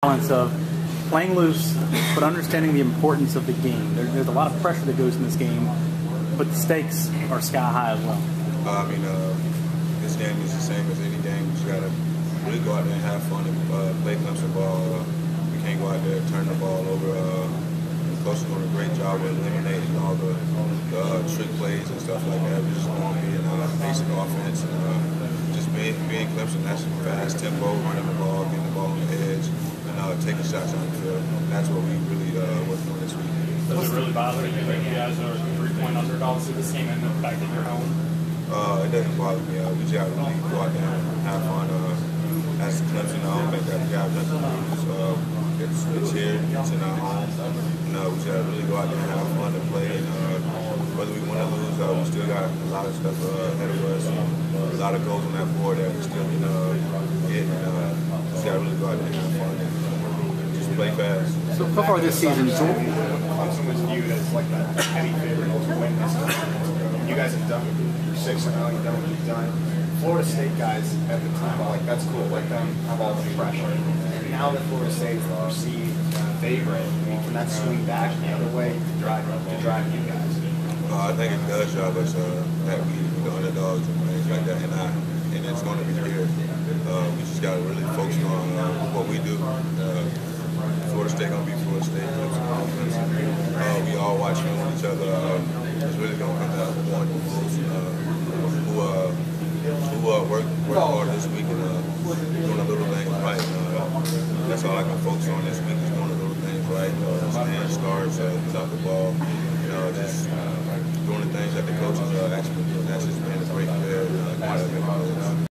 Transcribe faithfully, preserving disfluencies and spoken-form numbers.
Balance of playing loose, but understanding the importance of the game. There, there's a lot of pressure that goes in this game, but the stakes are sky high as well. Uh, I mean, uh, this game is the same as any game. We just gotta really go out there and have fun and uh, play Clemson ball. Uh, we can't go out there and turn the ball over. Uh, the coach is doing a great job with eliminating all the, the uh, trick plays and stuff like that. We just want to be in a basic offense and uh, just being, being Clemson. That's fast tempo, running the ball, getting the ball on the edge. Uh, taking shots on the field. That's what we really uh, working on this week. Does it really bother you that you guys are three-point underdogs to this game and the fact that you're home? Uh, it doesn't bother me. Uh, we just got to really go out there and have fun. Uh, as Clemson, I don't think that we got nothing to lose. Uh, it's, it's here. It's in our home. And, uh, we just got to really go out there and have fun and play. And, uh, whether we win or lose, uh, we still got a lot of stuff uh, ahead of us. A lot of goals on that board that we still can uh, get. And, uh, we just got to really go out there and have fun. Play fast. So, so far this season, Clemson was viewed as like that heavy favorite to win this time. You guys have done your six and oh, you've done what you've done. Florida State guys at the time, like that's cool. Let them have all the pressure. Now that Florida State is the perceived favorite, I mean, can that swing back the other way to drive to drive you guys? Uh, I think it does drive us uh, that we the underdogs and things like that, and I, and it's going to be here. Uh, we just got to really focus on uh, what we do. Uh, Florida State gonna be Florida State. Uh, we all watching each other. Uh, it's really gonna come down to one uh, who uh, who uh, work work hard this week and uh, doing the little things right. Uh, that's all I can focus on this week is doing the little things right. Uh, stand starts, uh, without the ball.